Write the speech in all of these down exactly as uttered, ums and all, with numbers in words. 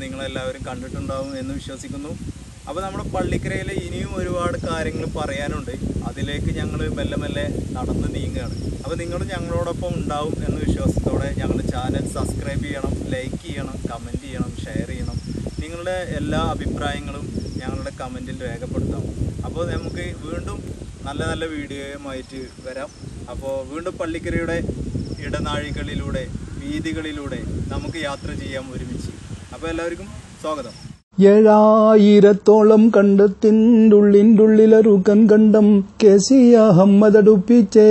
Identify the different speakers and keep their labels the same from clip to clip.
Speaker 1: നിങ്ങളെല്ലാവരും കണ്ടിട്ടുണ്ടാവും എന്ന് വിശ്വസിക്കുന്നു. അപ്പോൾ നമ്മുടെ പള്ളിക്കരയിൽ ഇനിയും ഒരുപാട് കാര്യങ്ങൾ പറയാനുണ്ട്. അതിലേക്ക് ഞങ്ങൾ മെല്ലെ മെല്ലെ നടന്ന് നീങ്ങുകയാണ്. അപ്പോൾ നിങ്ങളും ഞങ്ങളോടൊപ്പം ഉണ്ടാവും എന്ന വിശ്വാസത്തോടെ ഞങ്ങളുടെ ചാനൽ സബ്സ്ക്രൈബ് ചെയ്യണം, ലൈക്ക് ചെയ്യണം, കമൻറ്റ് ചെയ്യണം, ഷെയർ ചെയ്യണം. നിങ്ങളുടെ എല്ലാ അഭിപ്രായങ്ങളും ഞങ്ങളുടെ കമൻറ്റിൽ രേഖപ്പെടുത്താം. അപ്പോൾ നമുക്ക് വീണ്ടും നല്ല നല്ല വീഡിയോയുമായിട്ട് വരാം. അപ്പോൾ വീണ്ടും പള്ളിക്കരയുടെ ഇടനാഴികളിലൂടെ വീതികളിലൂടെ നമുക്ക് യാത്ര ചെയ്യാം ഒരുമിച്ച്. അപ്പോൾ എല്ലാവർക്കും സ്വാഗതം.
Speaker 2: ഏഴായിരത്തോളം കണ്ടത്തിൻ്റെ ഉള്ളിൻ്റുള്ളിലൊരുക്കൻ കണ്ടം കെ സി അഹമ്മദ് അടുപ്പിച്ചേ.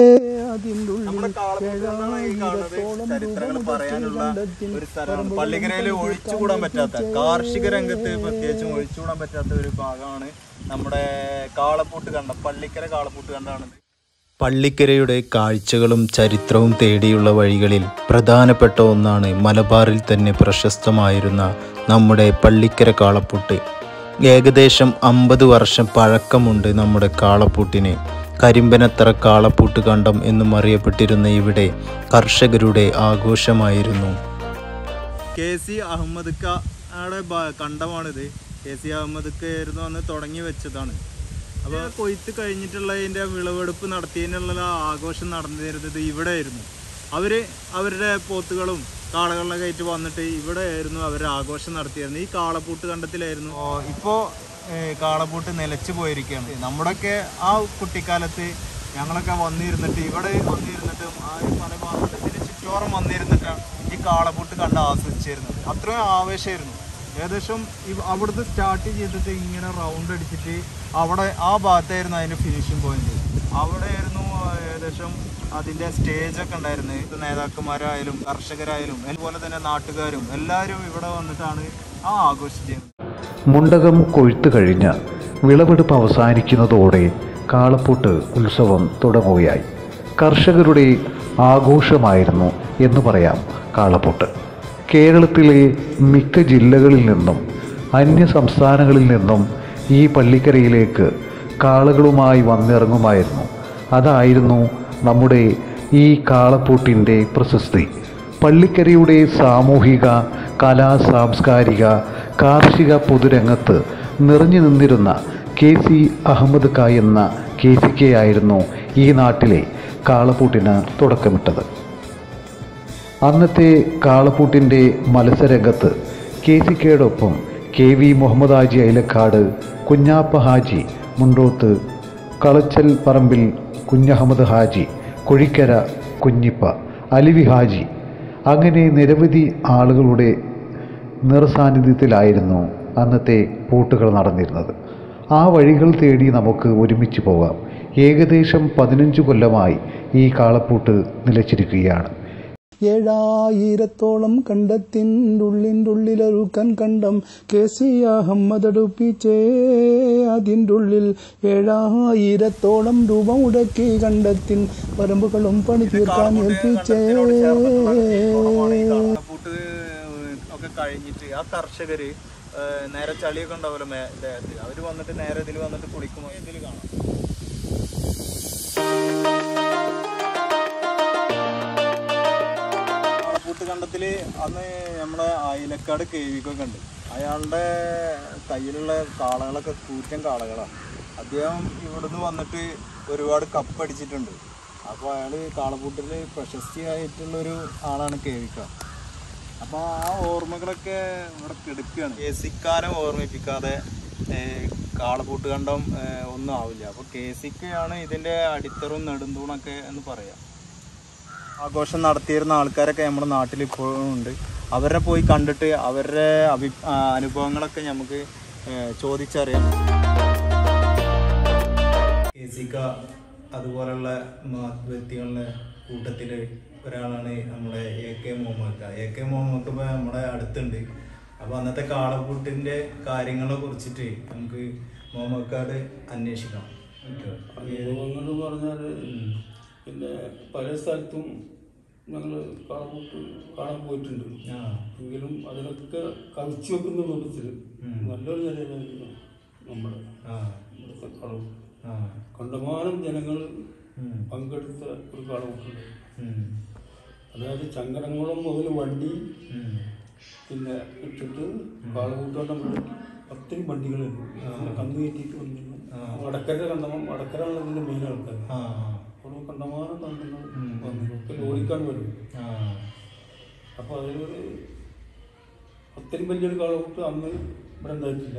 Speaker 1: ചരിത്രങ്ങൾ പറയാനുള്ള ഒരു സ്ഥലമാണ് പള്ളിക്കരയിൽ. ഒഴിച്ചുകൂടാൻ പറ്റാത്ത, കാർഷിക രംഗത്ത് പ്രത്യേകിച്ചും ഒഴിച്ചുകൂടാൻ പറ്റാത്ത ഒരു ഭാഗമാണ് നമ്മുടെ കാളപ്പൂട്ട് കണ്ടം. പള്ളിക്കര കാളപ്പൂട്ട് കണ്ടാണ്.
Speaker 3: പള്ളിക്കരയുടെ കാഴ്ചകളും ചരിത്രവും തേടിയുള്ള വഴികളിൽ പ്രധാനപ്പെട്ട ഒന്നാണ് മലബാറിൽ തന്നെ പ്രശസ്തമായിരുന്ന നമ്മുടെ പള്ളിക്കര കാളപ്പൂട്ട്. ഏകദേശം അമ്പത് വർഷം പഴക്കമുണ്ട് നമ്മുടെ കാളപ്പൂട്ടിന്. കരിമ്പനത്തറ കാളപ്പൂട്ട് കണ്ടം എന്നും അറിയപ്പെട്ടിരുന്ന ഇവിടെ കർഷകരുടെ ആഘോഷമായിരുന്നു.
Speaker 1: കെ സി അഹമ്മദ് ഖയുടെ കണ്ടമാണിത്. കെ സി അഹമ്മദ് ഖ ആയിരുന്നു അന്ന് തുടങ്ങി വെച്ചതാണ്. അപ്പോൾ കൊയ്ത്ത് കഴിഞ്ഞിട്ടുള്ളതിൻ്റെ വിളവെടുപ്പ് നടത്തിയതിനുള്ള ആഘോഷം നടന്നിരുന്നത് ഇവിടെ ആയിരുന്നു. അവർ അവരുടെ പോത്തുകളും കാളകളിലൊക്കെ ആയിട്ട് വന്നിട്ട് ഇവിടെ ആയിരുന്നു അവർ ആഘോഷം നടത്തിയിരുന്നത്. ഈ കാളപ്പൂട്ട് കണ്ടത്തിലായിരുന്നു. ഇപ്പോൾ കാളപ്പൂട്ട് നിലച്ചു പോയിരിക്കുകയാണ്. നമ്മുടെയൊക്കെ ആ കുട്ടിക്കാലത്ത് ഞങ്ങളൊക്കെ വന്നിരുന്നിട്ട് ഇവിടെ വന്നിരുന്നിട്ടും ആ മലബാറിൻ്റെ ചുറ്റോറം വന്നിരുന്നിട്ടാണ് ഈ കാളപ്പൂട്ട് കണ്ട് ആസ്വദിച്ചിരുന്നത്. അത്രയും ആവേശമായിരുന്നു. ഏകദേശം അവിടുത്തെ സ്റ്റാർട്ട് ചെയ്തിട്ട് ഇങ്ങനെ റൗണ്ട് അടിച്ചിട്ട് അവിടെ ആ ഭാഗത്തായിരുന്നു അതിൻ്റെ ഫിനിഷിംഗ് പോയിന്റ്. അവിടെ ആയിരുന്നു ഏകദേശം അതിൻ്റെ സ്റ്റേജൊക്കെ ഉണ്ടായിരുന്നത്. നേതാക്കന്മാരായാലും കർഷകരായാലും അതുപോലെ തന്നെ നാട്ടുകാരും എല്ലാവരും ഇവിടെ വന്നിട്ടാണ് ആ ആഘോഷിച്ചത്.
Speaker 4: മുണ്ടകം കൊയ്ത്ത് കഴിഞ്ഞ് വിളവെടുപ്പ് അവസാനിക്കുന്നതോടെ കാളപ്പൂട്ട് ഉത്സവം തുടങ്ങുകയായി. കർഷകരുടെ ആഘോഷമായിരുന്നു എന്ന് പറയാം കാളപ്പൂട്ട്. കേരളത്തിലെ മിക്ക ജില്ലകളിൽ നിന്നും അന്യ സംസ്ഥാനങ്ങളിൽ നിന്നും ഈ പള്ളിക്കരയിലേക്ക് കാളകളുമായി വന്നിറങ്ങുമായിരുന്നു. അതായിരുന്നു നമ്മുടെ ഈ കാളപ്പൂട്ടിൻ്റെ പ്രശസ്തി. പള്ളിക്കരയുടെ സാമൂഹിക, കലാ, സാംസ്കാരിക, കാർഷിക പൊതുരംഗത്ത് നിറഞ്ഞു നിന്നിരുന്ന കെ സി അഹമ്മദ് ഖ എന്ന കെ സി കെ ആയിരുന്നു ഈ നാട്ടിലെ കാളപ്പൂട്ടിന് തുടക്കമിട്ടത്. അന്നത്തെ കാളപ്പൂട്ടിൻ്റെ മത്സരരംഗത്ത് കെ സി കെയോടൊപ്പം കെ വി മുഹമ്മദ് ഹാജി അയിലക്കാട്, കുഞ്ഞാപ്പ ഹാജി മുണ്ടോത്ത്, കളച്ചൽ പറമ്പിൽ കുഞ്ഞഹമ്മദ് ഹാജി, കൊഴിക്കര കുഞ്ഞിപ്പ, അലിവി ഹാജി, അങ്ങനെ നിരവധി ആളുകളുടെ നിറസാന്നിധ്യത്തിലായിരുന്നു അന്നത്തെ പൂട്ടുകൾ നടന്നിരുന്നത്. ആ വഴികൾ തേടി നമുക്ക് ഒരുമിച്ച് പോകാം. ഏകദേശം പതിനഞ്ച് കൊല്ലമായി ഈ കാളപ്പൂട്ട് നിലച്ചിരിക്കുകയാണ്.
Speaker 2: ഏഴായിരത്തോളം കണ്ടത്തിൻ്റെ ഉള്ളിൻ്റുള്ളിലൊരുക്കൻ കണ്ടം കെ സി അഹമ്മദ് അടുപ്പിച്ചേ. അതിൻ്റെ ഉള്ളിൽ ഏഴായിരത്തോളം രൂപ മുടക്കി കണ്ടത്തിൻ പറമ്പുകളും പണി തീർക്കാൻ ഏൽപ്പിച്ചേ.
Speaker 1: പൂട്ട് ഒക്കെ കഴിഞ്ഞിട്ട് ആ കർഷകര് നേരെ ചളിയൊക്കെ ഉണ്ടാവുമല്ലോ ദേഹത്ത്, അവര് വന്നിട്ട് നേരെ ഇതിൽ വന്നിട്ട് കുളിക്കുമ്പോൾ ഇതിൽ കാണാം. കണ്ടത്തിൽ അന്ന് നമ്മുടെ അയിലക്കാട് കേവിക്കൊക്കെ ഉണ്ട്. അയാളുടെ കയ്യിലുള്ള കാളകളൊക്കെ കൂറ്റൻ കാളകളാണ്. അദ്ദേഹം ഇവിടുന്ന് വന്നിട്ട് ഒരുപാട് കപ്പടിച്ചിട്ടുണ്ട്. അപ്പോൾ അയാൾ കാളപ്പൂട്ടിൽ പ്രശസ്തിയായിട്ടുള്ളൊരു ആളാണ് കേവിക്ക. അപ്പോൾ ആ ഓർമ്മകളൊക്കെ ഇവിടെ കിടക്കുകയാണ്. കെ സിക്കാരെ ഓർമ്മിപ്പിക്കാതെ കാളപ്പൂട്ട് കണ്ടം ഒന്നും ആവില്ല. അപ്പോൾ കെ സിക്കാണ് ഇതിൻ്റെ അടിത്തറും നെടുന്തൂണൊക്കെ എന്ന് പറയാം. ആഘോഷം നടത്തിയിരുന്ന ആൾക്കാരൊക്കെ നമ്മുടെ നാട്ടിൽ ഇപ്പോഴും ഉണ്ട്. അവരെ പോയി കണ്ടിട്ട് അവരുടെ അഭി അനുഭവങ്ങളൊക്കെ നമുക്ക് ചോദിച്ചറിയാം. കെ സിക്ക അതുപോലുള്ള വ്യക്തികളുടെ കൂട്ടത്തിൽ ഒരാളാണ് നമ്മുടെ A K Muhammad. A K Muhammad ഇപ്പോൾ നമ്മുടെ അടുത്തുണ്ട്. അപ്പോൾ അന്നത്തെ കാളപ്പൂട്ടിൻ്റെ കാര്യങ്ങളെ കുറിച്ചിട്ട് നമുക്ക് മുഹമ്മദ് അന്വേഷിക്കാം.
Speaker 5: അനുഭവങ്ങൾ പറഞ്ഞാൽ പിന്നെ പല സ്ഥലത്തും ഞങ്ങൾ കാളപ്പൂട്ട് കാണാൻ പോയിട്ടുണ്ട്. എങ്കിലും അതിനൊക്കെ കവിച്ചു വെക്കുന്ന രൂപത്തിൽ നല്ലൊരു നിലയിലായിരുന്നു നമ്മുടെ ഇവിടുത്തെ കാളപ്പൂട്ട്. കണ്ടമാനം ജനങ്ങൾ പങ്കെടുത്ത ഒരു കാളപ്പൂട്ടുണ്ട്. അതായത് ചങ്ങരംകുളം മുതൽ വണ്ടി പിന്നെ ഇട്ടിട്ട് കാളകൂട്ടം നമ്മൾ ഒത്തിരി വണ്ടികളുണ്ട് കന്ന് കയറ്റിയിട്ട് വന്നിരുന്നു. വടക്കര കണ്ടമാൻ വടക്കരാണ് ഇതിൻ്റെ മെയിൻ ആൾക്കാർ. അപ്പോൾ കണ്ടമാനം കണ്ടങ്ങൾ വന്നിരുന്നു. ഒക്കെ ലോറിക്കാണ് വരും. അപ്പോൾ അതിലൊരു ഒത്തിരി വലിയൊരു കാളകൂട്ട് അന്ന് ഇവിടെ ഉണ്ടായിട്ടില്ല.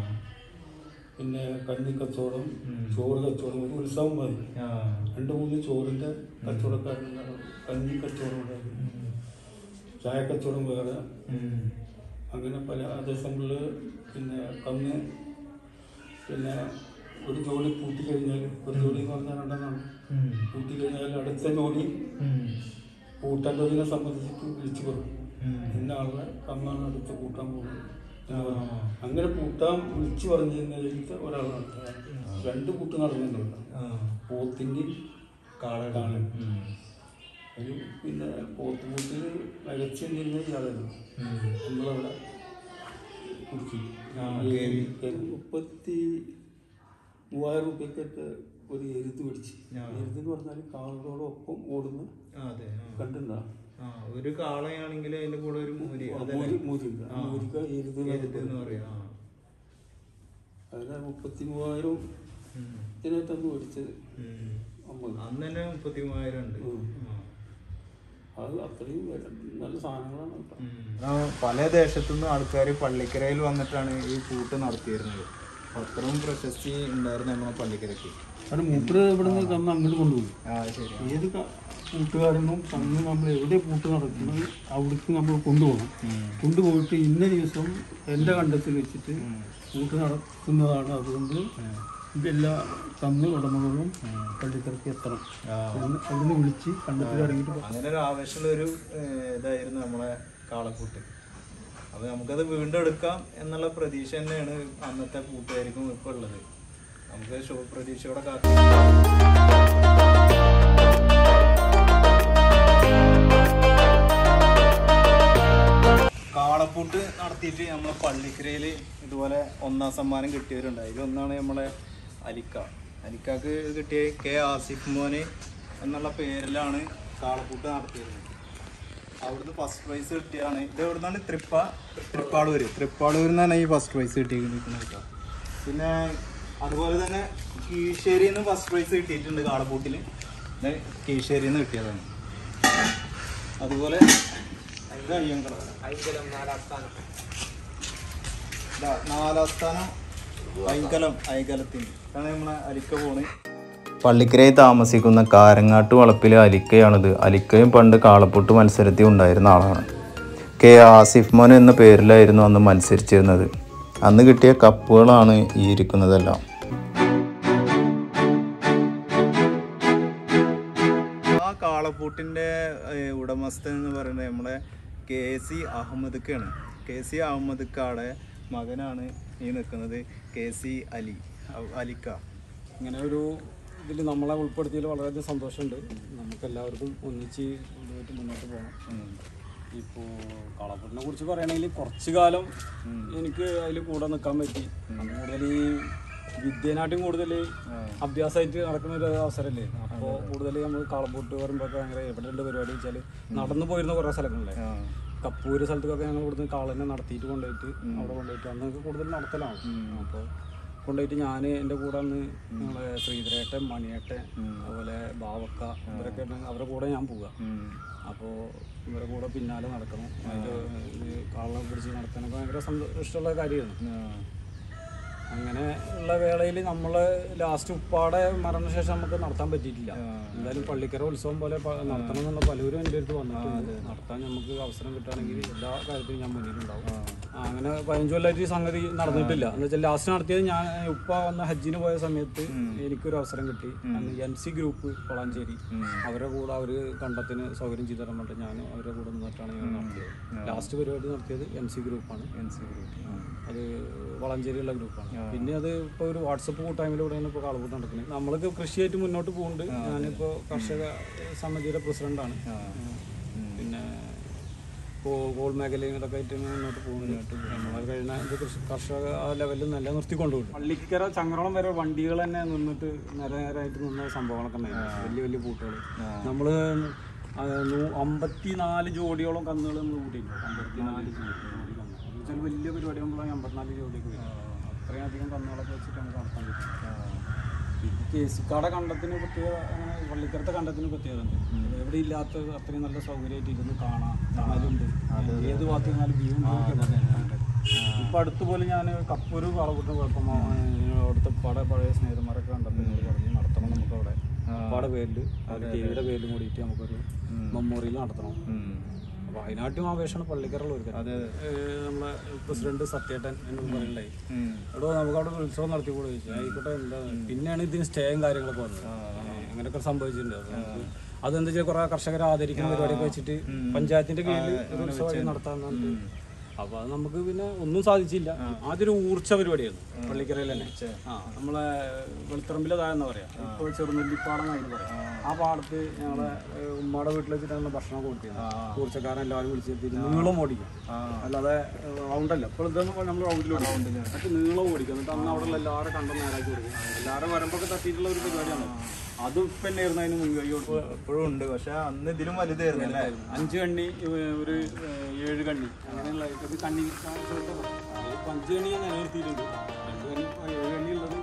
Speaker 5: പിന്നെ കഞ്ഞി കച്ചവടം, ചോറ് കച്ചവടം, ഒരു ഉത്സവം മതി. രണ്ട് മൂന്ന് ചോറിൻ്റെ കച്ചവടക്കാരുണ്ടാകും. കഞ്ഞി കച്ചവടം ഉണ്ടായിരുന്നു, ചായ കച്ചവടം വേറെ, അങ്ങനെ പല ദേശങ്ങളിൽ. പിന്നെ കന്ന് പിന്നെ ഒരു ജോലി പൂട്ടി കഴിഞ്ഞാൽ, ഒരു ജോലി എന്ന് പറഞ്ഞാൽ രണ്ടെണ്ണമാണ്. പൂട്ടി കഴിഞ്ഞാൽ അടുത്ത ജോലി പൂട്ടേണ്ടതിനെ സംബന്ധിച്ചിട്ട് വിളിച്ചു പറയും, ഇന്ന ആളുടെ കന്നാണ് അടുത്ത് കൂട്ടാൻ പോകുന്നത്. അങ്ങനെ കൂട്ടാൻ വിളിച്ചു പറഞ്ഞു കഴിഞ്ഞാൽ ഒരാളാണ്. രണ്ട് കൂട്ട് നടന്നിട്ടുണ്ട്, പോത്തിൻ്റെ കാളകാണ്. ഒരു പിന്നെ പോത്ത് കൂട്ടിൽ മികച്ച ഇയാളായിരുന്നു നമ്മളവിടെ കുടിച്ചു. മുപ്പത്തി മൂവായിരം റുപ്യക്കൊക്കെ ഒരു എരുത്ത് പിടിച്ച്. എരുത്ത് എന്ന് പറഞ്ഞാൽ കാളകളോടൊപ്പം ഓടുന്ന കണ്ടിട്ടുണ്ടോ?
Speaker 1: ഒരു കാളയാണെങ്കിൽ അതിന്റെ കൂടെ ഒരു മൂരി
Speaker 5: മൂരിക്ക എരുത്ത് എന്ന് പറയാം. അതിന് മുപ്പത്തി മൂവായിരം ഇതിനകത്തന്ന് മേടിച്ചത്.
Speaker 1: അന്ന് തന്നെ മുപ്പത്തി മൂവായിരം ഉണ്ട്.
Speaker 5: അത് അത്രയും നല്ല സാധനങ്ങളാണ്.
Speaker 1: പല ദേശത്തുനിന്നും ആൾക്കാർ പള്ളിക്കരയിൽ വന്നിട്ടാണ് ഈ കൂട്ട് നടത്തിയിരുന്നത്. അത്രയും പ്രശസ്തി ഉണ്ടായിരുന്നു നമ്മുടെ പള്ളിക്കരയ്ക്ക്.
Speaker 5: അത് മൂപ്പര് ഇവിടെ നിന്ന് തന്ന് അങ്ങോട്ട് കൊണ്ടുപോകും. ഏത് കൂട്ടുകാരനും തന്ന് നമ്മൾ എവിടെ കൂട്ട് നടക്കുന്നത് അവിടേക്ക് നമ്മൾ കൊണ്ടുപോകണം. കൊണ്ടുപോയിട്ട് ഇന്ന ദിവസം എൻ്റെ കണ്ടത്തിൽ വെച്ചിട്ട് കൂട്ട് നടക്കുന്നതാണ്. അതുകൊണ്ട് ഇതെല്ലാ തന്ന് ഉടമകളും പള്ളിക്കരയ്ക്ക് എത്തണം എന്ന് അതിന് വിളിച്ച് കണ്ടത്തിൽ ഇറങ്ങിയിട്ട്
Speaker 1: അങ്ങനെ ഒരു ആവേശമുള്ള ഒരു ഇതായിരുന്നു നമ്മളെ കാളക്കൂട്ട്. അപ്പോൾ നമുക്കത് വീണ്ടും എടുക്കാം എന്നുള്ള പ്രതീക്ഷ തന്നെയാണ് അന്നത്തെ കൂട്ടുകാർക്കും ഇപ്പോൾ ഉള്ളത്. നമുക്ക് ശുഭ പ്രതീക്ഷയോടെ കാളപ്പൂട്ട് നടത്തിയിട്ട് നമ്മളെ പള്ളിക്കരയിൽ ഇതുപോലെ ഒന്നാം സമ്മാനം കിട്ടിയവരുണ്ട്. അതിലൊന്നാണ് നമ്മളെ അലിക്ക. അലിക്കാക്ക് കിട്ടിയ കെ ആസിഫ് മോന് എന്നുള്ള പേരിലാണ് കാളപ്പൂട്ട് നടത്തിയിരുന്നത്. അവിടുന്ന് ഫസ്റ്റ് പ്രൈസ് കിട്ടിയാണ്. ഇത് എവിടുന്നാണ്? തൃപ്പ തൃപ്പാടൂർ തൃപ്പാടൂരിൽ നിന്നാണ് ഈ ഫസ്റ്റ് പ്രൈസ് കിട്ടിയിരിക്കുന്നത് കേട്ടോ. പിന്നെ അതുപോലെ തന്നെ കീഴ്ശ്ശേരിയിൽ നിന്ന് ഫസ്റ്റ് പ്രൈസ് കിട്ടിയിട്ടുണ്ട് കാളപ്പൂട്ടിൽ. കീഴ്ശ്ശേരിയിൽ നിന്ന് കിട്ടിയതാണ്. അതുപോലെ നാലാം സ്ഥാനം ഐകലം ഐകലത്തിന് ആണ് നമ്മളെ അലിക്ക പോണ്.
Speaker 3: പള്ളിക്കരയിൽ താമസിക്കുന്ന കാരങ്ങാട്ട് വളപ്പിലെ അലിക്കയാണിത്. അലിക്കയും പണ്ട് കാളപ്പൂട്ട് മത്സരത്തിൽ ഉണ്ടായിരുന്ന ആളാണ്. കെ ആസിഫ് മോൻ എന്ന പേരിലായിരുന്നു അന്ന് മത്സരിച്ചിരുന്നത്. അന്ന് കിട്ടിയ കപ്പുകളാണ് ഈ ഇരിക്കുന്നതെല്ലാം.
Speaker 1: ആ കാളപ്പൂട്ടിൻ്റെ ഉടമസ്ഥൻ എന്ന് പറയുന്നത് നമ്മുടെ കെ സി അഹമ്മദ്ക്കാണ്. കെ സി അഹമ്മദ്ക്കാടെ മകനാണ് ഈ നിൽക്കുന്നത്, കെ സി അലി അലിക്ക.
Speaker 6: ഇങ്ങനെ ഒരു ഇതിൽ നമ്മളെ ഉൾപ്പെടുത്തിയതിൽ വളരെയധികം സന്തോഷമുണ്ട്. നമുക്കെല്ലാവർക്കും ഒന്നിച്ച് കൊണ്ടുപോയിട്ട് മുന്നോട്ട് പോകണം. ഇപ്പോൾ കാളപ്പൂട്ടിനെ കുറിച്ച് പറയുകയാണെങ്കിൽ കുറച്ച് കാലം എനിക്ക് അതിൽ കൂടെ നിൽക്കാൻ പറ്റി. കൂടുതൽ ഈ വിദ്യനാട്ടും കൂടുതൽ അഭ്യാസമായിട്ട് നടക്കുന്ന ഒരു അവസരമല്ലേ. അപ്പോൾ കൂടുതൽ നമ്മൾ കാളപ്പൂട്ട് പറയുമ്പോൾ ഭയങ്കര എവിടെയുള്ള പരിപാടി വെച്ചാൽ നടന്നു പോയിരുന്ന കുറേ സ്ഥലങ്ങളിലെ കപ്പൂര് സ്ഥലത്തൊക്കെ ഞങ്ങൾ ഇവിടുന്ന് കാളനെ നടത്തിയിട്ട് കൊണ്ടുപോയിട്ട് അവിടെ കൊണ്ടുപോയിട്ട് അന്നൊക്കെ കൂടുതൽ നടത്തലാണ്. അപ്പോൾ കൊണ്ടുപോയിട്ട് ഞാൻ എൻ്റെ കൂടെ അന്ന് ഞങ്ങളെ ശ്രീധരേട്ടൻ, മണിയേട്ടൻ, അതുപോലെ ബാവക്ക ഇവരൊക്കെ അവരുടെ കൂടെ ഞാൻ പോവുക. അപ്പോൾ ഇവരുടെ കൂടെ പിന്നാലെ നടക്കണം. അതിൻ്റെ കാളനെ പിടിച്ച് നടത്താനൊക്കെ ഭയങ്കര സന്തോഷമുള്ള കാര്യമാണ്. അങ്ങനെ ഉള്ള വേളയിൽ നമ്മൾ ലാസ്റ്റ് ഉപ്പാടെ മരണശേഷം നമുക്ക് നടത്താൻ പറ്റിയിട്ടില്ല. എന്തായാലും പള്ളിക്കര ഉത്സവം പോലെ നടത്തണം എന്നുള്ള പലരും എൻ്റെ അടുത്ത് വന്നിട്ടുണ്ട്. നടത്താൻ നമുക്ക് അവസരം കിട്ടുകയാണെങ്കിൽ എല്ലാ കാര്യത്തിലും ഞാൻ മുന്നിലുണ്ടാവും. അങ്ങനെ പതിനഞ്ച് കൊല്ലമായിട്ട് ഈ സംഗതി നടന്നിട്ടില്ല. എന്ന് വെച്ചാൽ ലാസ്റ്റ് നടത്തിയത് ഞാൻ ഉപ്പ വന്ന ഹജ്ജിന് പോയ സമയത്ത് എനിക്കൊരു അവസരം കിട്ടി. അന്ന് എൻ സി ഗ്രൂപ്പ് വളാഞ്ചേരി അവരുടെ കൂടെ അവർ കണ്ടത്തിന് സൗകര്യം ചെയ്തു തരാൻ വേണ്ടി ഞാൻ അവരുടെ കൂടെ നിന്നിട്ടാണ് ഞാൻ നടത്തിയത്. ലാസ്റ്റ് പരിപാടി നടത്തിയത് എൻ സി ഗ്രൂപ്പാണ്. എൻ സി ഗ്രൂപ്പ് അത് വളാഞ്ചേരിയുള്ള ഗ്രൂപ്പാണ്. പിന്നെ അത് ഇപ്പോൾ ഒരു വാട്സപ്പ് കൂട്ടായ്മയിലൂടെയാണ് ഇപ്പോൾ കാളപ്പൂട്ട് നടക്കുന്നത്. നമ്മൾക്ക് കൃഷിയായിട്ട് മുന്നോട്ട് പോകുന്നുണ്ട്. ഞാനിപ്പോൾ കർഷക സമിതിയുടെ പ്രസിഡൻ്റാണ്. പിന്നെ ഇപ്പോൾ ഗോൾഡ് മേഖലയും ഇതൊക്കെ ആയിട്ട് മുന്നോട്ട് പോകുന്നുണ്ട്. നമ്മളെ കഴിഞ്ഞ ഇത് കൃഷി കർഷക ആ ലെവലിൽ നല്ല നിർത്തിക്കൊണ്ടുപോകും. പള്ളിക്കര ചങ്ങരോളം വരെ വണ്ടികൾ തന്നെ നിന്നിട്ട് നേരെ നേരായിട്ട് നിന്ന സംഭവങ്ങളൊക്കെ ഉണ്ടായിരുന്നു. വലിയ വലിയ പൂട്ടുകൾ നമ്മൾ അമ്പത്തി നാല് ജോഡിയോളം കന്നുകൾ നമ്മൾ കൂട്ടിയിട്ടുണ്ട്. അമ്പത്തിനാല് ജോഡി ജോഡി കന്ന് എന്ന് വെച്ചാൽ വലിയ പരിപാടി ആകുമ്പോഴാണ് അമ്പത്തിനാല് ജോഡിയൊക്കെ വരും. അത്രയും അധികം കന്നുകളൊക്കെ വെച്ചിട്ട് നമുക്ക് നടത്താൻ പറ്റും. പിന്നെ കേസിക്കാടെ കണ്ടത്തിന് പ്രത്യേകത, അങ്ങനെ പള്ളിക്കരത്തെ കണ്ടത്തിന് പ്രത്യേകത ഉണ്ട്. എവിടെ ഇല്ലാത്ത അത്രയും നല്ല സൗകര്യമായിട്ട് ഇരുന്ന് കാണാം, തണലുണ്ട്, ഏത് ഭാഗത്ത് നിന്നാലും വ്യൂ ഉണ്ട്. ഇപ്പം അടുത്ത് പോലും ഞാൻ കപ്പൂര് കാളകൂട്ടിന് കുഴപ്പം അവിടുത്തെ പട പഴയ സ്നേഹിതന്മാരൊക്കെ കണ്ടപ്പോൾ പറഞ്ഞ് നടത്തണം നമുക്ക് അവിടെ പട പേരിൽ അവർ ടിവിയുടെ പേരിലും കൂടിയിട്ട് നമുക്കൊരു മെമ്മോറിയൽ നടത്തണം. അപ്പോൾ അതിനായിട്ടും ആവേശമാണ് പള്ളിക്കറുള്ള ഒരു അത് നമ്മളെ പ്രസിഡന്റ് സത്യേട്ടൻ എന്നോട് പറയണ്ടായി, എടോ നമുക്ക് അവിടെ ഉത്സവം നടത്തിക്കൂടെ ചോദിച്ചു. ആയിക്കോട്ടെ, എന്താ പിന്നെയാണ് ഇതിന് സ്റ്റേയും കാര്യങ്ങളൊക്കെ വന്നത്. അങ്ങനെയൊക്കെ സംഭവിച്ചിട്ടുണ്ട്. അപ്പോൾ അതെന്താ വെച്ചാൽ കുറേ കർഷകരെ ആദരിക്കുന്ന പരിപാടിയൊക്കെ വെച്ചിട്ട് പഞ്ചായത്തിന്റെ കീഴിൽ ഒരു ഉത്സവം നടത്താമെന്നുണ്ട്. അപ്പോൾ അത് നമുക്ക് പിന്നെ ഒന്നും സാധിച്ചില്ല. ആദ്യം ഒരു ഊർച്ച പരിപാടിയായിരുന്നു പള്ളിക്കരയിൽ തന്നെ. ആ നമ്മളെ വെളുത്തറമ്പിലെ താഴെന്ന് പറയാം, ഇപ്പോൾ ചെറുനെല്ലിപ്പാടം എന്നായിട്ട് പറയാം. ആ പാടത്ത് ഞങ്ങളെ ഉമ്മയുടെ വീട്ടിൽ വെച്ചിട്ടാണ് ഭക്ഷണം കൊടുത്തിരുന്നത്. ഊർച്ചക്കാരൻ എല്ലാവരും വിളിച്ചെത്തിയിട്ട് നീളം ഓടിക്കും, അല്ലാതെ റൗണ്ടല്ല. ഇപ്പോൾ ഇതൊന്നും നമ്മൾ റൗണ്ടിലോട്ട് മറ്റേ നീളം ഓടിക്കും. എന്നിട്ട് അന്ന് അവിടെ എല്ലാവരും കണ്ടം നേരാക്കി കൊടുക്കും. എല്ലാവരും വരമ്പൊക്കെ തട്ടിയിട്ടുള്ള ഒരു പരിപാടിയാണ്. അതും ഇപ്പം തന്നെയായിരുന്നു അതിന് മുൻകൈ
Speaker 1: എപ്പോഴും ഉണ്ട്. പക്ഷെ അന്ന് ഇതിലും വലുതായിരുന്നു അല്ലേ?
Speaker 6: അഞ്ച് കണ്ണി, ഒരു ഏഴ് കണ്ണി, അങ്ങനെയുള്ള ഇത് കണ്ണി ഇപ്പം അഞ്ച് കണ്ണി ഞാൻ നിലനിർത്തിയിട്ടുണ്ട്. അഞ്ച് കണ്ണി ഏഴ് കണ്ണി ഉള്ളത്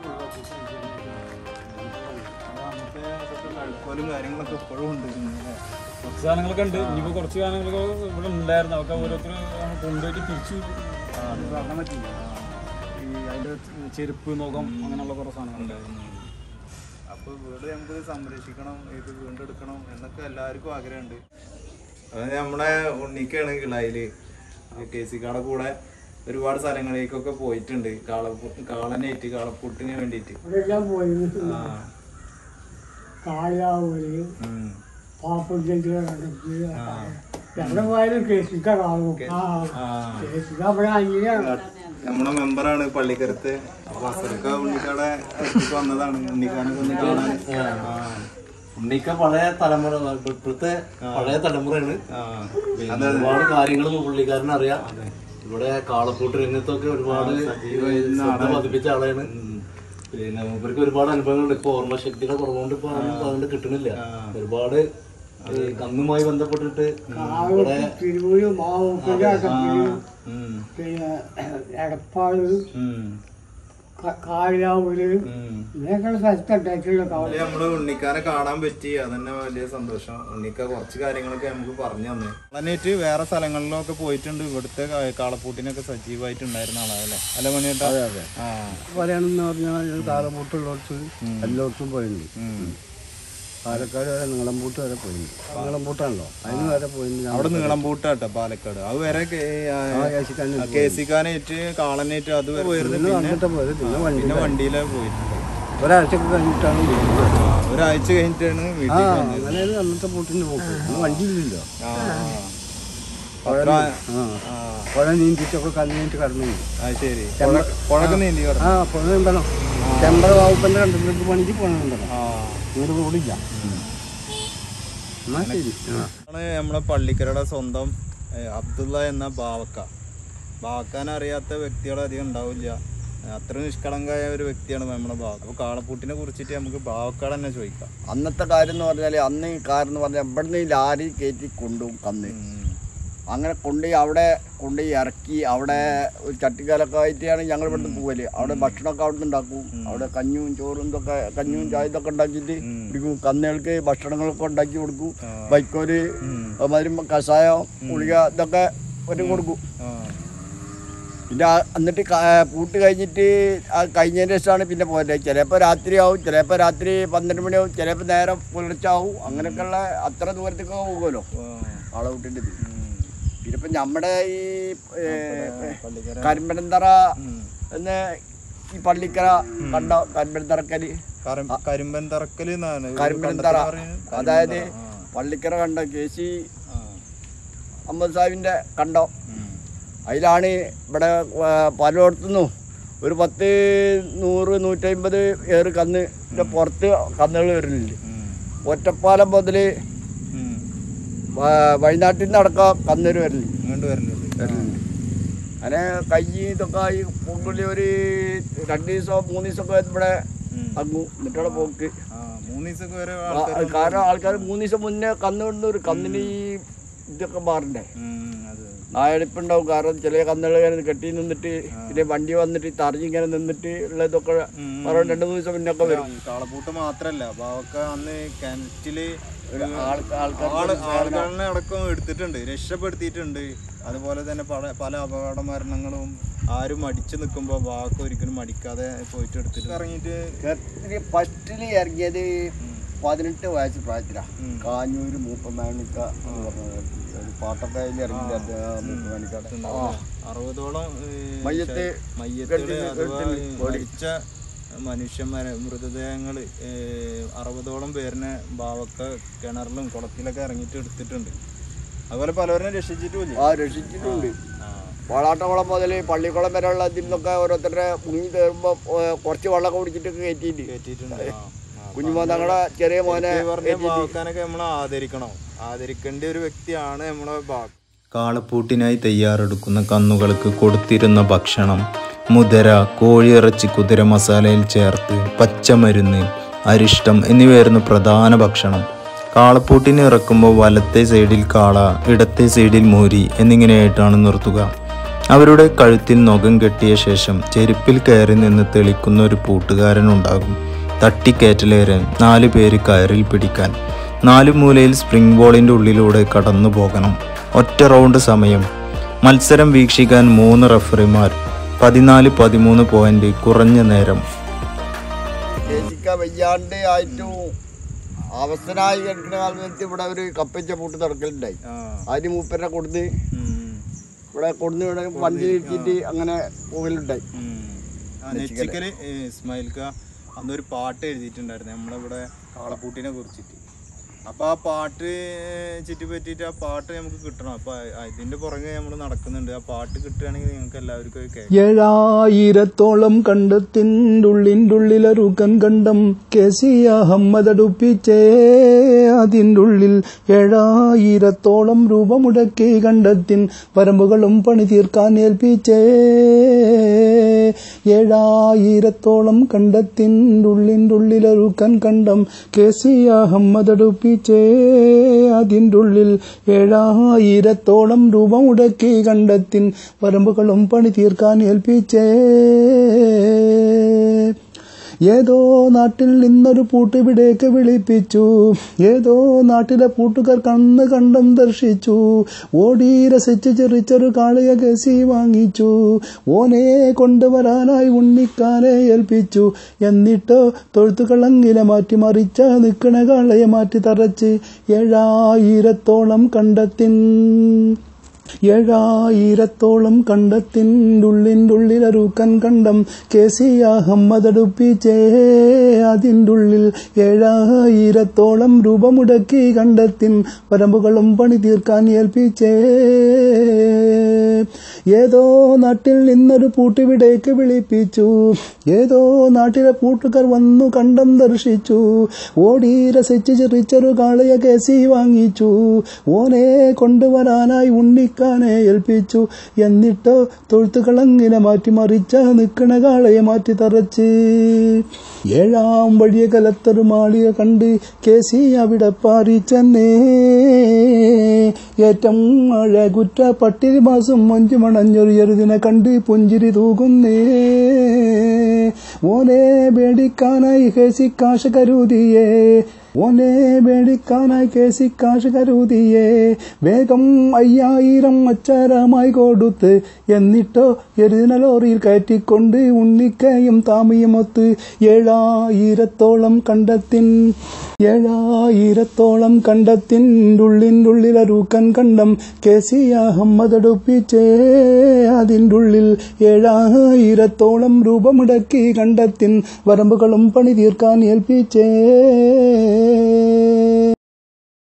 Speaker 1: അന്നത്തെ അഴുക്കോലും കാര്യങ്ങളൊക്കെ ഇപ്പോഴും ഉണ്ട്.
Speaker 6: കുറച്ച് സാധനങ്ങളൊക്കെ ഉണ്ട്. ഇനിയിപ്പോൾ കുറച്ച് സാധനങ്ങളൊക്കെ ഇവിടെ ഉണ്ടായിരുന്നു. അതൊക്കെ ഓരോരുത്തർ കൊണ്ടുപോയിട്ട് തിരിച്ചു കാണാൻ പറ്റില്ല. ഈ അതിൻ്റെ ചെരുപ്പ്, മുഖം, അങ്ങനെയുള്ള കുറേ സാധനങ്ങളുണ്ടായിരുന്നു.
Speaker 1: അപ്പോൾ വീട് നമുക്ക് സംരക്ഷിക്കണം, ഇത് വീണ്ടെടുക്കണം എന്നൊക്കെ എല്ലാവർക്കും ആഗ്രഹമുണ്ട്. അത് നമ്മുടെ ഉണ്ണിക്കാണ് കിളായില് കേസിക്കാടെ കൂടെ ഒരുപാട് സ്ഥലങ്ങളിലേക്കൊക്കെ പോയിട്ടുണ്ട്. കാള കാളനേറ്റ് കാളപ്പൂട്ടിന് വേണ്ടിയിട്ട്
Speaker 7: എവിടെ പോയാലും കേസിക്ക കാണും. കേസിക്ക അവിടെ അങ്ങനെയാണ്.
Speaker 1: നമ്മുടെ മെമ്പറാണ് പള്ളിക്കരത്ത്. അപ്പൊ അസർക്ക ഉണ്ണിക്കാടെ വന്നതാണ് ഉണ്ണിക്കാനൊക്കെ ഒന്ന് കാണാൻ.
Speaker 8: ഉണ്ണിക്ക പഴയ തലമുറ, ഇപ്പോഴത്തെ പഴയ തലമുറയാണ്. ഒരുപാട് കാര്യങ്ങൾ പുള്ളിക്കാരൻ അറിയാം. ഇവിടെ കാളപ്പൂട്ട് രംഗത്തൊക്കെ ഒരുപാട് പതിപ്പിച്ച ആളാണ്. പിന്നെ മൂപ്പർക്ക് ഒരുപാട് അനുഭവങ്ങളുണ്ട്. ഇപ്പൊ ഓർമ്മശക്തിയുടെ കുറവുകൊണ്ട് ഇപ്പൊ അതുകൊണ്ട് കിട്ടുന്നില്ല. ഒരുപാട് കന്നുമായി ബന്ധപ്പെട്ടിട്ട് ഇവിടെ
Speaker 7: പിന്നെ എടപ്പാട്, കാളിയാവൂര്, ഇങ്ങനെയൊക്കെയുള്ള സ്ഥലത്തുണ്ടായിട്ടുള്ള കാള.
Speaker 1: നമ്മള് ഉണ്ണിക്കാനെ കാണാൻ പറ്റി, അതന്നെ വലിയ സന്തോഷം. ഉണ്ണിക്ക കുറച്ച് കാര്യങ്ങളൊക്കെ നമുക്ക് പറഞ്ഞു തന്നെ. കാളനേറ്റ് വേറെ സ്ഥലങ്ങളിലൊക്കെ പോയിട്ടുണ്ട്. ഇവിടുത്തെ കാളപ്പൂട്ടിനൊക്കെ സജീവമായിട്ടുണ്ടായിരുന്ന ആളല്ലേ അല്ല മണിയേട്ടാ?
Speaker 2: അതെ അതെ. പറയാണെന്ന് പറഞ്ഞാൽ കാളപ്പൂട്ടുള്ളടത്ത് എല്ലായിടത്തും പോയിട്ടുണ്ട്. പാലക്കാട് വരെ നീളംപൂട്ട് വരെ പോയിട്ടുണ്ട്. നീളംപൂട്ടാണല്ലോ, അതിന് വരെ പോയിട്ടുണ്ട്.
Speaker 1: അവിടെ നീളംപൂട്ടാട്ടോ പാലക്കാട്. അത് വരെ കേസിക്കാനേറ്റ് കാളനേറ്റ് അത് വരെ
Speaker 2: വന്നിട്ട് പോയത്. പിന്നെ വണ്ടി
Speaker 1: പിന്നെ വണ്ടിയിലെ പോയിട്ടുണ്ട്.
Speaker 2: ഒരാഴ്ചക്ക് കഴിഞ്ഞിട്ടാണ്
Speaker 1: ഒരാഴ്ച കഴിഞ്ഞിട്ടാണ് വീട്ടിൽ.
Speaker 2: അങ്ങനെയാണ് അന്നത്തെ പൂട്ടിന് പോക്ക്. വണ്ടി ഇല്ലല്ലോ. പുഴ നീന്തിച്ചൊക്കെ കന്നിട്ട് കടന്നു.
Speaker 1: അത് ശരി, പുഴക്ക് നീന്തി കടന്നു.
Speaker 2: ആ പുഴ നീന്തണം. ചെമ്പറ വാവുപ്പന്റെ കണ്ടിട്ട് പണിക്ക് പുഴ നീന്തണം. ഇങ്ങോട്ട് റോഡില്ല. എന്നാ ശരി.
Speaker 1: നമ്മളെ പള്ളിക്കരയുടെ സ്വന്തം അബ്ദുള്ള എന്ന ബാവക്ക. ബാവക്കാനെ അറിയാത്ത വ്യക്തികൾ അധികം ഉണ്ടാവില്ല. അത്ര നിഷ്കളങ്കായ ഒരു വ്യക്തിയാണ് നമ്മുടെ ബാവക്ക. അപ്പോൾ കാളപ്പൂട്ടിനെ കുറിച്ചിട്ട് നമുക്ക് ബാവക്കാട് തന്നെ ചോദിക്കാം.
Speaker 9: അന്നത്തെ കാര്യം എന്ന് പറഞ്ഞാൽ അന്ന് ഈ കാര്യം എന്ന് പറഞ്ഞാൽ ഇവിടുന്ന് ഈ ലാരി കയറ്റി കൊണ്ടുപോകും കന്ന്. അങ്ങനെ കൊണ്ടുപോയി അവിടെ കൊണ്ടുപോയി ഇറക്കി അവിടെ ഒരു ചട്ടിക്കാലൊക്കെ ആയിട്ടാണ് ഞങ്ങൾ ഇവിടുന്ന് പോകല്. അവിടെ ഭക്ഷണമൊക്കെ അവിടെ നിന്ന് ഉണ്ടാക്കും. അവിടെ കഞ്ഞും ചോറും ഇതൊക്കെ കഞ്ഞും ചായ ഇതൊക്കെ ഉണ്ടാക്കിയിട്ട് കുടിക്കും. കന്നുകൾക്ക് ഭക്ഷണങ്ങളൊക്കെ ഉണ്ടാക്കി കൊടുക്കും. വൈക്കോല്, അതുമാതിരി കഷായം, ഗുളിക ഇതൊക്കെ ഒരു കൊടുക്കും. പിന്നെ എന്നിട്ട് പൂട്ട് കഴിഞ്ഞിട്ട് കഴിഞ്ഞതിന് ശേഷമാണ് പിന്നെ പോയത്. ചിലപ്പോൾ രാത്രിയാവും, ചിലപ്പോൾ രാത്രി പന്ത്രണ്ട് മണിയാവും, ചിലപ്പോൾ നേരം പുലർച്ചാവും. അങ്ങനെയൊക്കെയുള്ള അത്ര ദൂരത്തേക്കൊക്കെ പോകുമല്ലോ കാളകൂട്ടിൻ്റെ ഇത്. പിന്നെ ഇപ്പം നമ്മുടെ ഈ കരിമ്പനന്തറ എന്ന് ഈ പള്ളിക്കര കണ്ട കരിമ്പനന്തറക്കല്
Speaker 1: കരിമ്പൻതറക്കല്
Speaker 9: കരിമ്പനന്തറ, അതായത് പള്ളിക്കര കണ്ട കെ സി അഹമ്മദ് സാഹിബിൻ്റെ കണ്ടോ. അതിലാണ് ഇവിടെ പലയിടത്തുനിന്നും ഒരു പത്ത് നൂറ് നൂറ്റമ്പത് ഏറ് കന്നിൻ്റെ പുറത്ത് കന്നുകൾ വരുന്നുണ്ട്. ഒറ്റപ്പാലം മുതൽ വയനാട്ടിൽ നിന്ന് അടക്കം കന്നൂർ വരുന്നുണ്ട് വരുന്നുണ്ട് അങ്ങനെ കൈ ഇതൊക്കെ ഈ പൂട്ടുള്ളി ഒരു രണ്ട് ദിവസമോ മൂന്ന് ദിവസമൊക്കെ ഇവിടെ അങ്ങും എന്നിട്ടവിടെ പോക്ക്.
Speaker 1: മൂന്ന് ദിവസമൊക്കെ വരെ
Speaker 9: കാരണം ആൾക്കാർ മൂന്ന് ദിവസം മുന്നേ കന്ന് കൊണ്ട് ഒരു കന്നിന് ഈ ഇതൊക്കെ മാറണ്ടേ, നായടിപ്പുണ്ടാവും. കാരണം ചില കന്നുകൾ ഇങ്ങനെ കെട്ടി നിന്നിട്ട് പിന്നെ വണ്ടി വന്നിട്ട് തറിഞ്ഞ് ഇങ്ങനെ നിന്നിട്ട് ഉള്ളതൊക്കെ പറയാൻ രണ്ടു മൂന്ന് ദിവസം മുന്നൊക്കെ വരും.
Speaker 1: കാളപ്പൂട്ട് മാത്രല്ല, ബാവൊക്കെ അന്ന് കിണറ്റില് ആളുകളെ അടക്കം എടുത്തിട്ടുണ്ട്, രക്ഷപ്പെടുത്തിയിട്ടുണ്ട്. അതുപോലെ തന്നെ പല പല അപകട മരണങ്ങളും ആരും മടിച്ചു നിൽക്കുമ്പോ ബാവൊക്കെ ഒരിക്കലും മടിക്കാതെ പോയിട്ട് എടുത്തിട്ട് ഇറങ്ങിയിട്ട്
Speaker 9: ഫസ്റ്റില് ഇറങ്ങിയത് പതിനെട്ട് വയസ്സ് പ്രായത്തിലാണ്. കാഞ്ഞൂര് മൂപ്പമാണിക്ക എന്ന് പറഞ്ഞ പാട്ടൊക്കെ ഇറങ്ങിയത്.
Speaker 1: അറുപതോളം
Speaker 9: മയ്യത്ത്
Speaker 1: മരിച്ച മനുഷ്യന്മാരെ മൃതദേഹങ്ങള് അറുപതോളം പേരിനെ ബാവക്ക കിണറിലും കുളത്തിലൊക്കെ ഇറങ്ങിയിട്ട് എടുത്തിട്ടുണ്ട്. അതുപോലെ പലവരും രക്ഷിച്ചിട്ടുമില്ല.
Speaker 9: ആ രക്ഷിച്ചിട്ടുണ്ട്. വളാട്ടകുളം മുതൽ പള്ളിക്കുളം വരെയുള്ള ഇതിൽ നിന്നൊക്കെ ഓരോരുത്തരുടെ മുങ്ങി കയറുമ്പോൾ കുറച്ച് വെള്ളം കുടിച്ചിട്ടൊക്കെ കയറ്റിയിട്ട്
Speaker 1: കയറ്റിയിട്ടുണ്ട്.
Speaker 9: കുഞ്ഞുമോ ഞങ്ങളുടെ ചെറിയ മോനെ
Speaker 1: ബാവക്കാനൊക്കെ നമ്മൾ ആദരിക്കണം, ആദരിക്കേണ്ട ഒരു വ്യക്തിയാണ് നമ്മളെ ബാവ.
Speaker 3: കാളപ്പൂട്ടിനായി തയ്യാറെടുക്കുന്ന കന്നുകൾക്ക് കൊടുത്തിരുന്ന ഭക്ഷണം മുതര, കോഴിയിറച്ചി കുതിര മസാലയിൽ ചേർത്ത്, പച്ചമരുന്ന്, അരിഷ്ടം എന്നിവയായിരുന്നു പ്രധാന ഭക്ഷണം. കാളപ്പൂട്ടിന് ഇറക്കുമ്പോൾ വലത്തെ സൈഡിൽ കാള, ഇടത്തെ സൈഡിൽ മൂരി എന്നിങ്ങനെയായിട്ടാണ് നിർത്തുക. അവരുടെ കഴുത്തിൽ നഖം കെട്ടിയ ശേഷം ചെരുപ്പിൽ കയറി നിന്ന് തെളിക്കുന്ന ഒരു പൂട്ടുകാരനുണ്ടാകും. തട്ടിക്കയറ്റലേറെ നാല് പേര് കയറിൽ പിടിക്കാൻ. നാലു മൂലയിൽ സ്പ്രിംഗ് ബോളിൻ്റെ ഉള്ളിലൂടെ കടന്നു പോകണം. ഒറ്റ റൗണ്ട് സമയം. മത്സരം വീക്ഷിക്കാൻ മൂന്ന് റഫറിമാർ. പതിനാല് പതിമൂന്ന് പോയിന്റ് കുറഞ്ഞ നേരം.
Speaker 9: വയ്യാണ്ട് ആയിട്ടും അവസ്ഥനായി കിടക്കുന്ന കാലത്ത് ഇവിടെ ഒരു കപ്പച്ച പൂട്ട് നടക്കലുണ്ടായി. അതിന് മൂപ്പരെ കൊടുത്ത് ഇവിടെ കൊടുന്ന് ഇവിടെ വണ്ടി ഇട്ടിട്ട് അങ്ങനെ പോകലുണ്ടായി.
Speaker 1: നെച്ചിക്കല് ഇസ്മായിൽക്ക അന്നൊരു പാട്ട് എഴുതിയിട്ടുണ്ടായിരുന്നു നമ്മളിവിടെ കാളപ്പൂട്ടിനെ കുറിച്ചിട്ട്. അപ്പൊ ആ പാട്ട് ചുറ്റിപ്പറ്റിയിട്ട് ആ പാട്ട് നമുക്ക് കിട്ടണം. അപ്പൊ ഇതിന്റെ പുറകെ നമ്മൾ നടക്കുന്നുണ്ട്. ആ പാട്ട് കിട്ടുകയാണെങ്കിൽ നിങ്ങൾക്ക് എല്ലാവർക്കും കേൾക്കാം.
Speaker 10: ഏഴായിരത്തോളം കണ്ടത്തിൻ്റെ ഉള്ളിൻ്റെ ഉള്ളിലൊരുക്കൻ കണ്ടം കെ സി അഹമ്മദ് അടുപ്പിച്ചേ. അതിൻ്റെ ഉള്ളിൽ ഏഴായിരത്തോളം രൂപ മുടക്കി കണ്ടത്തിൻ വരമ്പുകളും പണി തീർക്കാൻ ഏൽപ്പിച്ചേ. ഏഴായിരത്തോളം കണ്ടത്തിൻ്റെ ഉള്ളിൻ്റെ ഉള്ളിലൊരുക്കൻ കണ്ടം കെ സി അഹമ്മദ് അടുപ്പിച്ചേ. അതിൻ്റെ ഉള്ളിൽ ഏഴായിരത്തോളം രൂപ മുടക്കി കണ്ടത്തിൻ വരമ്പുകളും പണി തീർക്കാൻ ഏൽപ്പിച്ചേ. ഏതോ നാട്ടിൽ നിന്നൊരു പൂട്ടിവിടേക്ക് വിളിപ്പിച്ചു. ഏതോ നാട്ടിലെ പൂട്ടുകാർ കണ്ണ് കണ്ടം ദർശിച്ചു. ഓടി രസിച്ച് ചെറിച്ചൊരു കാളയെ കേസി വാങ്ങിച്ചു. ഓനെ കൊണ്ടുവരാനായി ഉണ്ണിക്കാനെ ഏൽപ്പിച്ചു. എന്നിട്ടോ തൊഴുത്തുകളങ്ങിലെ മാറ്റി മറിച്ച നിക്കണ കാളയെ മാറ്റി തറച്ച് ഏഴായിരത്തോളം കണ്ടത്തിൻ ഏഴായിരത്തോളം കണ്ടത്തിൻ്റെ ഉള്ളിൻ്റെ ഉള്ളിലൊരുക്കൻ കണ്ടം കെ സി അഹമ്മദ് അടുപ്പിച്ചേ. അതിൻ്റെ ഉള്ളിൽ ഏഴായിരത്തോളം രൂപ മുടക്കി കണ്ടത്തിൻ വരമ്പുകളും പണി തീർക്കാൻ ഏൽപ്പിച്ചേ. ഏതോ നാട്ടിൽ നിന്നൊരു പൂട്ടിവിടേക്ക് വിളിപ്പിച്ചു. ഏതോ നാട്ടിലെ പൂട്ടുകാർ വന്നു കണ്ടം ദർശിച്ചു. ഓടി രസിച്ച് ചെറിച്ചൊരു കാളയെ കേസി വാങ്ങിച്ചു. ഓനെ കൊണ്ടുവരാനായി ഉണ്ണിക്കാനെ ഏൽപ്പിച്ചു. എന്നിട്ടോ തൊഴുത്തുകളങ്ങിനെ മാറ്റി മറിച്ച നിക്കണ കാളയെ മാറ്റി തറച്ച് ഏഴാം വഴിയെ കലത്തൊരു മാളിക കണ്ട് കേസി അവിടെ പാറിച്ചെന്നേ. ഏറ്റം അഴകുറ്റ പട്ടിരി മാസം മഞ്ചു മണഞ്ഞൊരു എരുതിനെ കണ്ട് പുഞ്ചിരി തൂകുന്നേ. ഓനെ പേടിക്കാനായി കേസി കാശ് കരുതിയേ. ഓനെ പേടിക്കാനായി കേസി കാശ് കരുതിയേ. വേഗം അയ്യായിരം അച്ചാരമായി കൊടുത്ത് എന്നിട്ടോ എരുതിന ലോറിയിൽ കയറ്റിക്കൊണ്ട് ഉണ്ണിക്കയും താമിയും ഒത്ത് ഏഴായിരത്തോളം കണ്ടത്തിൻ ഏഴായിരത്തോളം കണ്ടത്തിൻ്റെ ഉള്ളിൻ്റെ ഉള്ളിലൊരുക്കൻ കണ്ടം കെ സി അഹമ്മദ് അടുപ്പിച്ചേ. അതിൻ്റെ ഉള്ളിൽ ഏഴായിരത്തോളം രൂപ മുടക്കി കണ്ടത്തിൻ വരമ്പുകളും പണി തീർക്കാൻ ഏൽപ്പിച്ചേ.